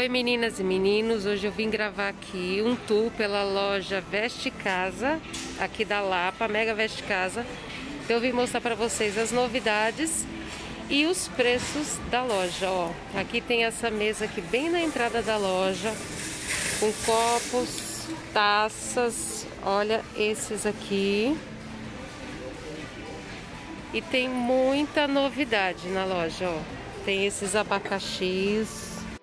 Oi meninas e meninos, hoje eu vim gravar aqui um tour pela loja Veste Casa, aqui da Lapa, Mega Veste Casa. Então eu vim mostrar para vocês as novidades e os preços da loja, ó. Aqui tem essa mesa aqui bem na entrada da loja, com copos, taças, olha esses aqui. E tem muita novidade na loja, ó. Tem esses abacaxis.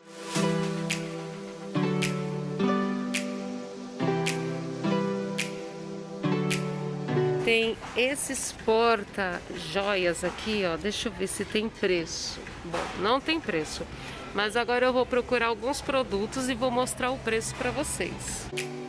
Tem esses porta-joias aqui, ó. Deixa eu ver se tem preço. Bom, não tem preço. Mas agora eu vou procurar alguns produtos e vou mostrar o preço para vocês.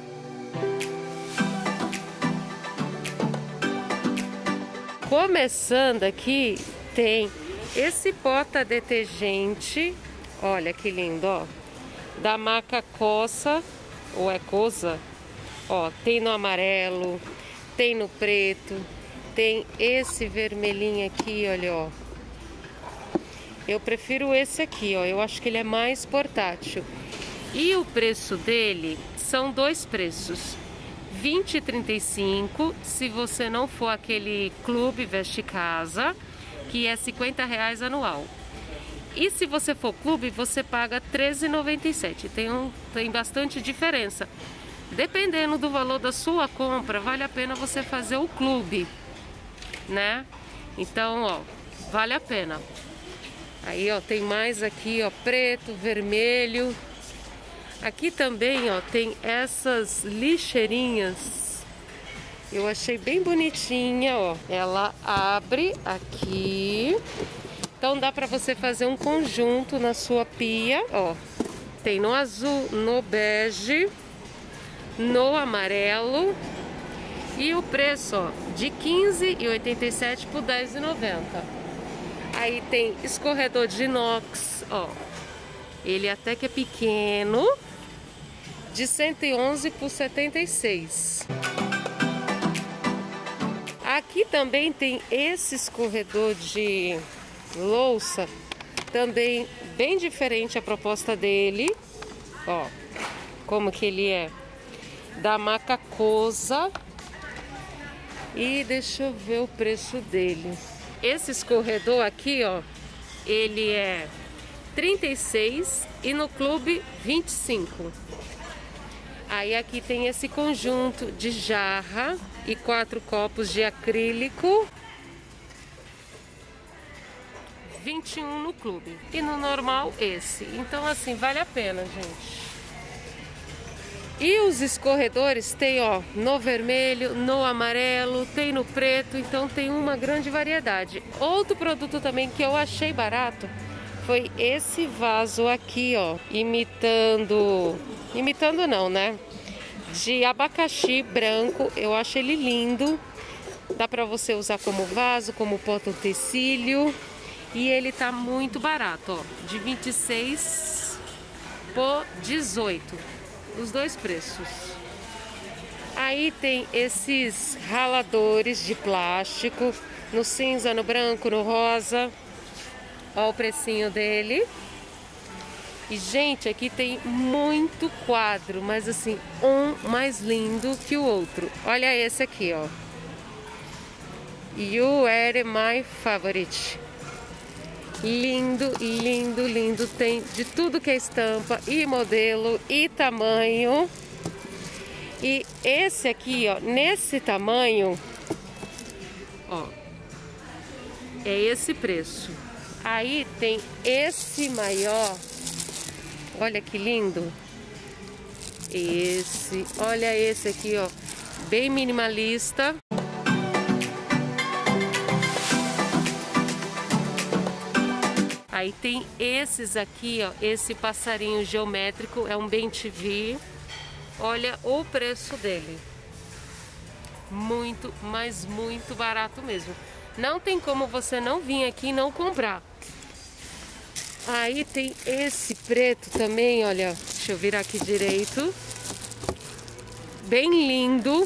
Começando aqui, tem esse porta-detergente. Olha que lindo, ó. Da marca Coça, ou é Cosa. Ó, tem no amarelo. Tem no preto, tem esse vermelhinho aqui, olha, ó. Eu prefiro esse aqui, ó. Eu acho que ele é mais portátil. E o preço dele são dois preços: R$20,35 se você não for aquele Clube Veste Casa, que é R$50 anual. E se você for clube, você paga R$13,97. Tem bastante diferença. Dependendo do valor da sua compra, vale a pena você fazer o clube, né? Então, ó, vale a pena. Aí, ó, tem mais aqui, ó, preto, vermelho. Aqui também, ó, tem essas lixeirinhas. Eu achei bem bonitinha, ó. Ela abre aqui. Então dá pra você fazer um conjunto na sua pia, ó. Tem no azul, no bege, no amarelo, e o preço, ó, de R$15,87 por R$10,90. Aí tem escorredor de inox, ó, ele até que é pequeno, de R$111 por R$76. Aqui também tem esse escorredor de louça, também bem diferente a proposta dele, ó, como que ele é. Da marca Cosa. E deixa eu ver o preço dele. Esse escorredor aqui, ó, ele é R$36 e no clube R$25. Aí aqui tem esse conjunto de jarra e 4 copos de acrílico, R$21 no clube. E no normal esse. Então assim, vale a pena, gente. E os escorredores tem, ó, no vermelho, no amarelo, tem no preto, então tem uma grande variedade. Outro produto também que eu achei barato foi esse vaso aqui, ó, imitando não, né? De abacaxi branco. Eu acho ele lindo. Dá pra você usar como vaso, como porta-utensílio. E ele tá muito barato, ó, de 26 por 18. Os dois preços. Aí tem esses raladores de plástico, no cinza, no branco, no rosa. Olha o precinho dele. E gente, aqui tem muito quadro, mas assim, um mais lindo que o outro. Olha esse aqui, ó. You are my favorite. Lindo, lindo, lindo. Tem de tudo que é estampa e modelo e tamanho. E esse aqui, ó, nesse tamanho, ó, é esse preço. Aí tem esse maior. Olha que lindo. Esse, olha esse aqui, ó, bem minimalista. Aí tem esses aqui, ó, esse passarinho geométrico, é um bem-te-vi. Olha o preço dele. Muito, mas muito barato mesmo. Não tem como você não vir aqui e não comprar. Aí tem esse preto também, olha. Deixa eu virar aqui direito. Bem lindo.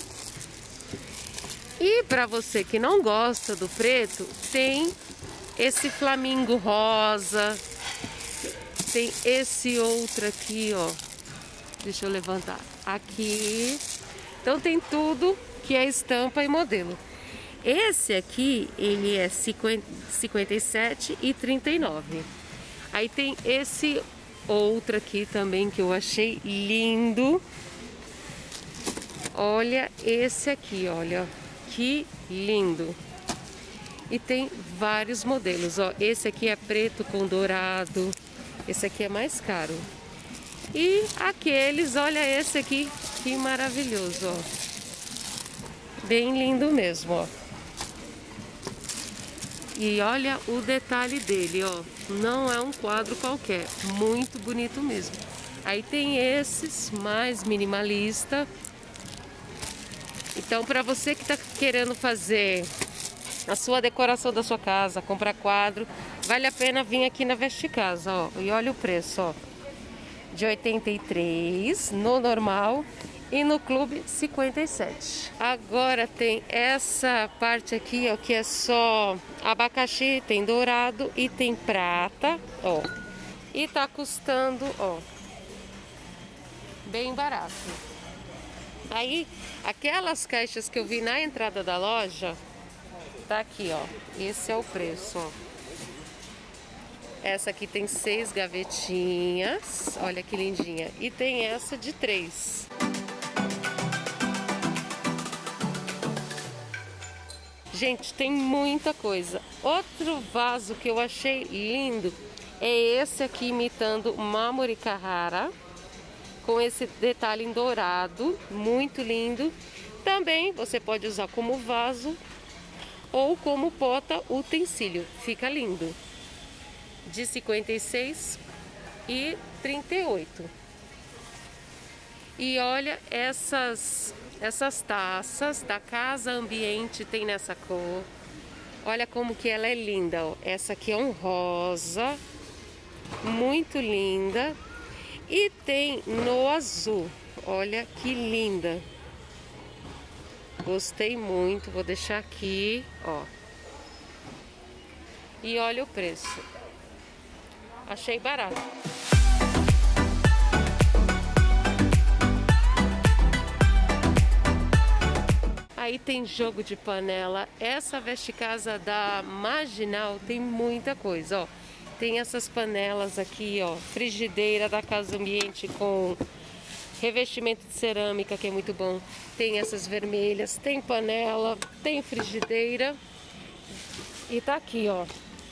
E para você que não gosta do preto, tem esse flamingo rosa. tem esse outro aqui, ó. Deixa eu levantar. Aqui. Então tem tudo que é estampa e modelo. Esse aqui, ele é 57 e 39. Aí tem esse outro aqui também que eu achei lindo. Olha esse aqui, olha. Que lindo. E tem vários modelos, ó. Esse aqui é preto com dourado. Esse aqui é mais caro. E aqueles, olha esse aqui, que maravilhoso, ó. Bem lindo mesmo, ó. E olha o detalhe dele, ó. Não é um quadro qualquer, muito bonito mesmo. Aí tem esses mais minimalista. Então, para você que está querendo fazer a sua decoração da sua casa, comprar quadro, vale a pena vir aqui na Veste Casa, ó. E olha o preço, ó. De 83 no normal e no clube 57. Agora tem essa parte aqui, ó, que é só abacaxi, tem dourado e tem prata, ó. E tá custando, ó, bem barato. Aí, aquelas caixas que eu vi na entrada da loja, tá aqui, ó. Esse é o preço, ó. Essa aqui tem 6 gavetinhas, olha que lindinha. E tem essa de 3. Gente, tem muita coisa. Outro vaso que eu achei lindo é esse aqui imitando Mamori Carrara, com esse detalhe em dourado, muito lindo. Também você pode usar como vaso ou como pota utensílio, fica lindo. De 56 e 38. E olha essas taças da Casa Ambiente, tem nessa cor. Olha como que ela é linda, ó. Essa aqui é um rosa, muito linda. E tem no azul, olha que linda. Gostei muito, vou deixar aqui, ó. E olha o preço. Achei barato. Aí tem jogo de panela. Essa Veste Casa da Marginal tem muita coisa, ó. Tem essas panelas aqui, ó. Frigideira da Casa Ambiente com revestimento de cerâmica, que é muito bom. Tem essas vermelhas, tem panela, tem frigideira. E tá aqui, ó.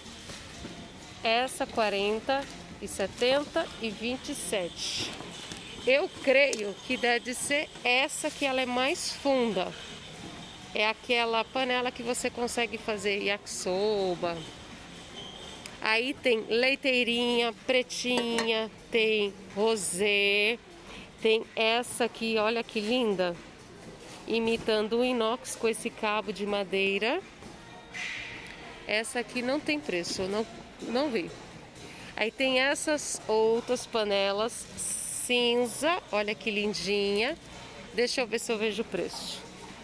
Essa 40 e 70 e 27. Eu creio que deve ser essa que ela é mais funda. É aquela panela que você consegue fazer yakisoba. Aí tem leiteirinha, pretinha, tem rosé. Tem essa aqui, olha que linda. Imitando o inox com esse cabo de madeira. Essa aqui não tem preço, não vi. Aí tem essas outras panelas cinza, olha que lindinha. Deixa eu ver se eu vejo o preço.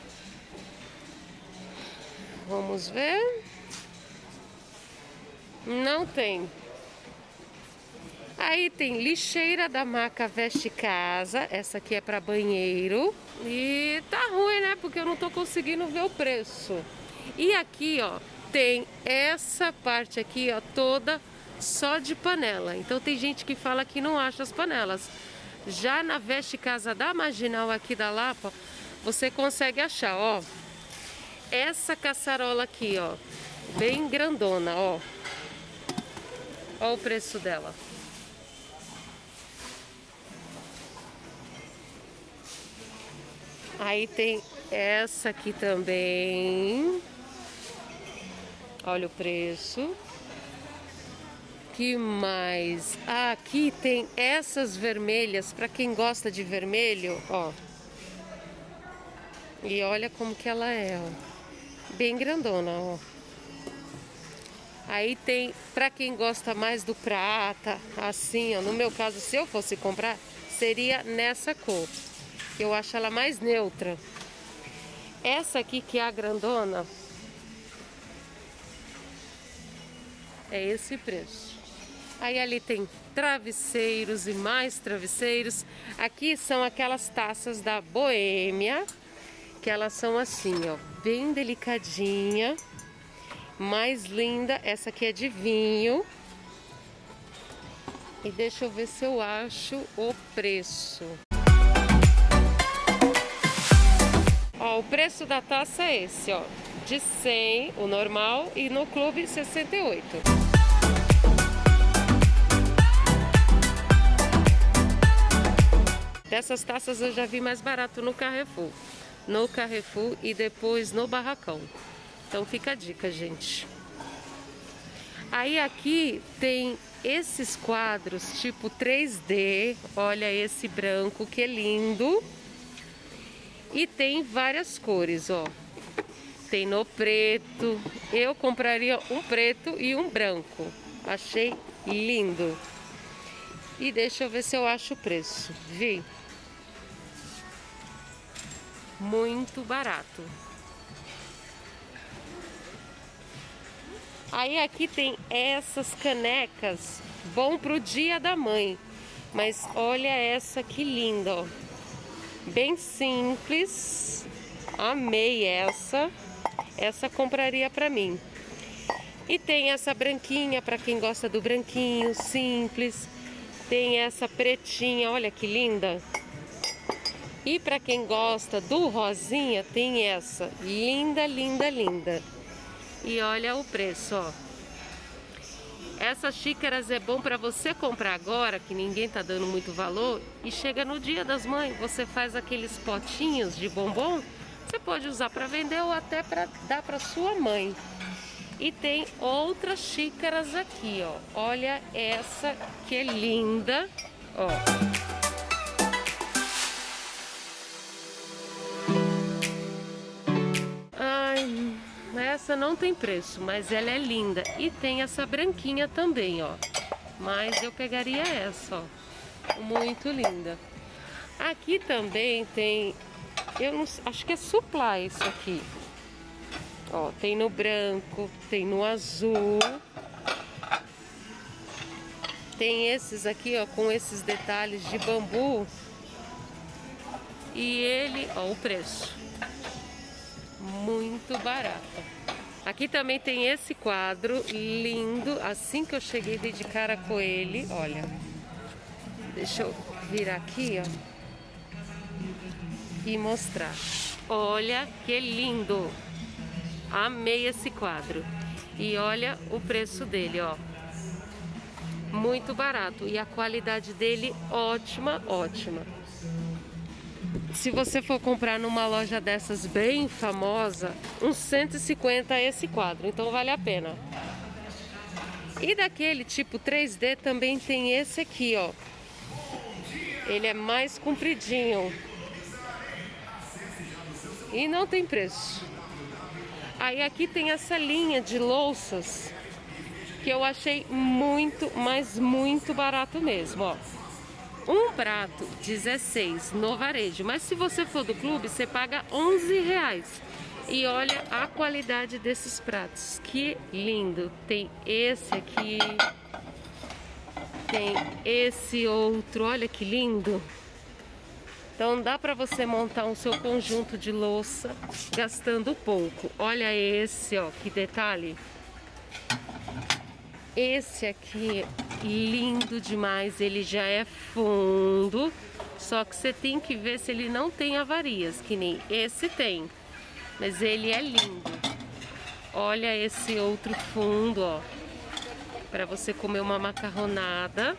Vamos ver. Não tem. Aí tem lixeira da marca Veste Casa. Essa aqui é para banheiro. E tá ruim, né? Porque eu não tô conseguindo ver o preço. E aqui, ó, tem essa parte aqui, ó, toda só de panela. Então tem gente que fala que não acha as panelas. Já na Veste Casa da Marginal aqui da Lapa, você consegue achar, ó. Essa caçarola aqui, ó, bem grandona, ó. Ó o preço dela. Aí tem essa aqui também. Olha o preço. Que mais? Ah, aqui tem essas vermelhas, para quem gosta de vermelho, ó. E olha como que ela é, ó. Bem grandona, ó. Aí tem, para quem gosta mais do prata, assim, ó. No meu caso, se eu fosse comprar, seria nessa cor. Eu acho ela mais neutra. Essa aqui, que é a grandona, é esse preço. Aí ali tem travesseiros e mais travesseiros. Aqui são aquelas taças da Boêmia, que elas são assim, ó, bem delicadinha, mais linda. Essa aqui é de vinho. E deixa eu ver se eu acho o preço. Ó, o preço da taça é esse, ó, de 100, o normal, e no clube 68. Dessas taças eu já vi mais barato no Carrefour. No Carrefour e depois no Barracão. Então fica a dica, gente. Aí aqui tem esses quadros tipo 3D. Olha esse branco que é lindo. E tem várias cores, ó. Tem no preto. Eu compraria um preto e um branco. Achei lindo. E deixa eu ver se eu acho o preço. Vi. Muito barato. Aí aqui tem essas canecas, bom pro Dia da Mãe. Mas olha essa que linda, ó. Bem simples. Amei essa. Essa compraria pra mim. E tem essa branquinha para quem gosta do branquinho, simples. Tem essa pretinha, olha que linda. E para quem gosta do rosinha, tem essa. Linda, linda, linda. E olha o preço, ó. Essas xícaras é bom para você comprar agora, que ninguém tá dando muito valor. E chega no Dia das Mães, você faz aqueles potinhos de bombom. Você pode usar para vender ou até para dar para sua mãe. E tem outras xícaras aqui, ó. Olha essa que é linda, ó. Essa não tem preço, mas ela é linda. E tem essa branquinha também, ó. Mas eu pegaria essa, ó. Muito linda. Aqui também tem... Eu não acho que é supply isso aqui. Ó, tem no branco, tem no azul. Tem esses aqui, ó, com esses detalhes de bambu. E ele, ó, o preço. Muito barato. Aqui também tem esse quadro lindo. Assim que eu cheguei, dei de cara com ele. Olha. Deixa eu virar aqui, ó. E mostrar. Olha que lindo. Amei esse quadro. E olha o preço dele, ó. Muito barato. E a qualidade dele, ótima, ótima. Se você for comprar numa loja dessas bem famosa, uns 150 esse quadro, então vale a pena. E daquele tipo 3D também tem esse aqui, ó. Ele é mais compridinho. E não tem preço. Aí aqui tem essa linha de louças que eu achei muito, mas muito barato mesmo, ó. Um prato 16 no varejo, mas se você for do clube, você paga R$11. E olha a qualidade desses pratos, que lindo. Tem esse aqui, tem esse outro, olha que lindo. Então dá para você montar o seu conjunto de louça gastando pouco. Olha esse, ó, que detalhe. Esse aqui, lindo demais, ele já é fundo, só que você tem que ver se ele não tem avarias, que nem esse tem, mas ele é lindo. Olha esse outro fundo, ó, para você comer uma macarronada.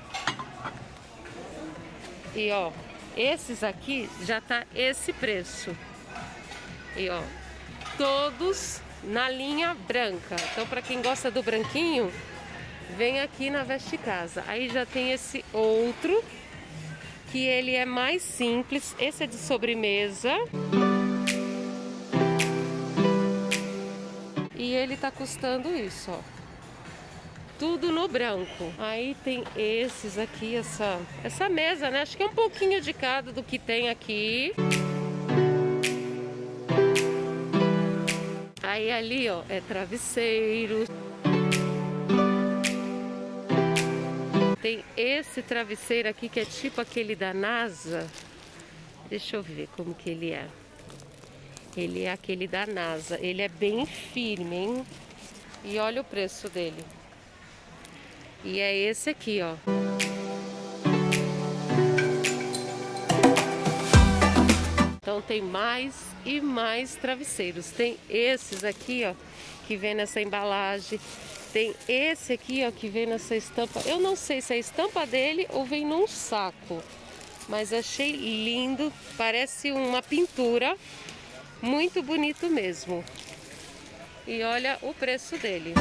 E ó, esses aqui já tá esse preço. E ó, todos na linha branca. Então para quem gosta do branquinho, vem aqui na Veste Casa. Aí já tem esse outro, que ele é mais simples. Esse é de sobremesa. E ele tá custando isso, ó. Tudo no branco. Aí tem esses aqui, essa mesa, né? Acho que é um pouquinho de cada do que tem aqui. Aí ali, ó, é travesseiro. tem esse travesseiro aqui que é tipo aquele da NASA. Deixa eu ver como que ele é. Ele é aquele da NASA. Ele é bem firme, hein? E olha o preço dele. E é esse aqui, ó. Então tem mais e mais travesseiros. Tem esses aqui, ó, que vem nessa embalagem. Tem esse aqui, ó, que vem nessa estampa. Eu não sei se é a estampa dele ou vem num saco. Mas achei lindo. Parece uma pintura. Muito bonito mesmo. E olha o preço dele.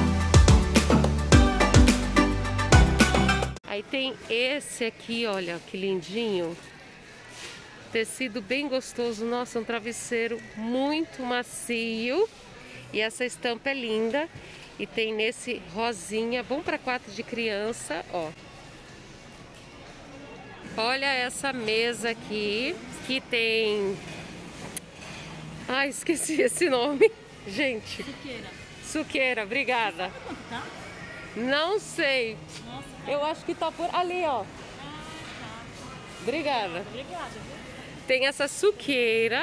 Aí tem esse aqui, olha, que lindinho. Tecido bem gostoso. Nossa, um travesseiro muito macio. E essa estampa é linda. E tem nesse rosinha, bom para quarto de criança, ó. Olha essa mesa aqui, que tem... Ai, esqueci esse nome. Gente. Suqueira. Suqueira, obrigada. Quanto tá? Não sei. Nossa. Eu acho que tá por ali, ó. Ah, tá. Obrigada. Obrigada, viu? Tem essa suqueira.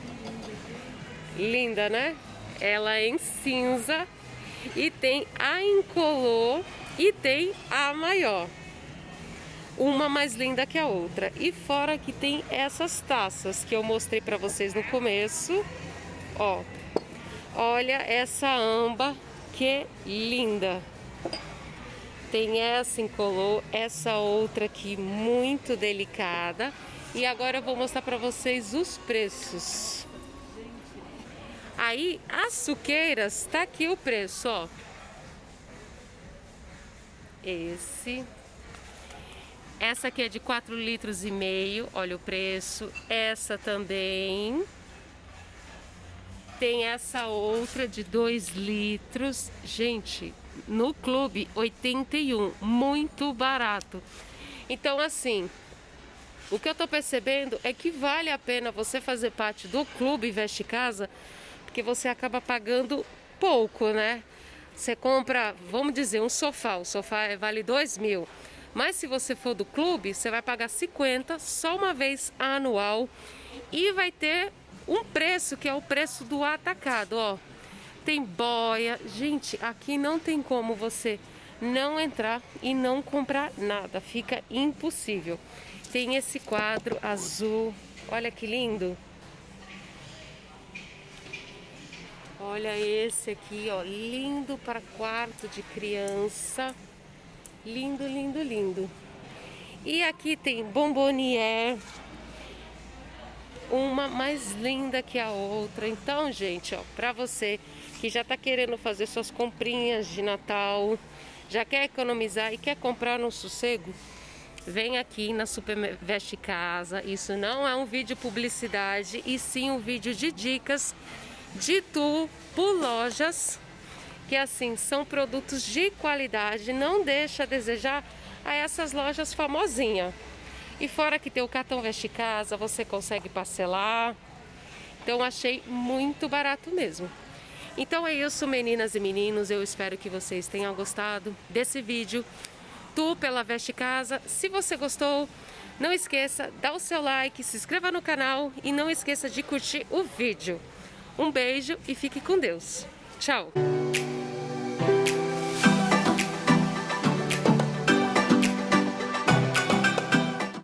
Linda, né? Ela é em cinza. E tem a incolor. E tem a maior. Uma mais linda que a outra. E fora que tem essas taças que eu mostrei pra vocês no começo. Ó. Olha essa âmbar, que linda. Tem essa incolor, essa outra aqui muito delicada. E agora eu vou mostrar pra vocês os preços. Aí, as suqueiras, tá aqui o preço, ó. Essa aqui é de 4,5 litros, olha o preço. Essa também. Tem essa outra de 2 litros. Gente, no clube 81, muito barato. Então assim, o que eu tô percebendo é que vale a pena você fazer parte do clube Veste Casa, porque você acaba pagando pouco, né? Você compra, vamos dizer, um sofá. O sofá vale 2.000. Mas se você for do clube, você vai pagar 50 só uma vez anual. E vai ter um preço que é o preço do atacado, ó. Tem boia. Gente, aqui não tem como você não entrar e não comprar nada. Fica impossível. Tem esse quadro azul. Olha que lindo. Olha esse aqui, ó. Lindo para quarto de criança. Lindo, lindo, lindo. E aqui tem bombonier. Uma mais linda que a outra. Então, gente, ó, pra você que já tá querendo fazer suas comprinhas de Natal, já quer economizar e quer comprar no sossego, vem aqui na Super Veste Casa. Isso não é um vídeo publicidade, e sim um vídeo de dicas de tour por lojas, que assim, são produtos de qualidade, não deixa a desejar a essas lojas famosinhas. E fora que tem o cartão Veste Casa, você consegue parcelar. Então achei muito barato mesmo. Então é isso, meninas e meninos. Eu espero que vocês tenham gostado desse vídeo tour pela Veste Casa. Se você gostou, não esqueça, dá o seu like, se inscreva no canal e não esqueça de curtir o vídeo. Um beijo e fique com Deus. Tchau!